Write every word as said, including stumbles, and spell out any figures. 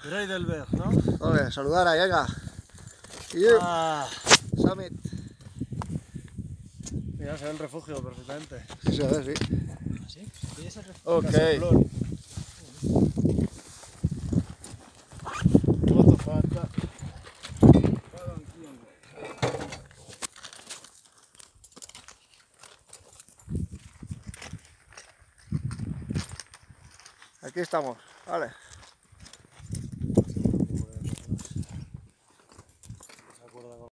Heidelberg, ¿no? Joder, saludar a Yaga. Y Ah, Summit. mira, se ve el refugio perfectamente. Sí, se ve, sí. ¿Sí? ¿Y ese refugio? Ok. Casaplón. Foto fatta. Vado anch'io. Aquí estamos, vale.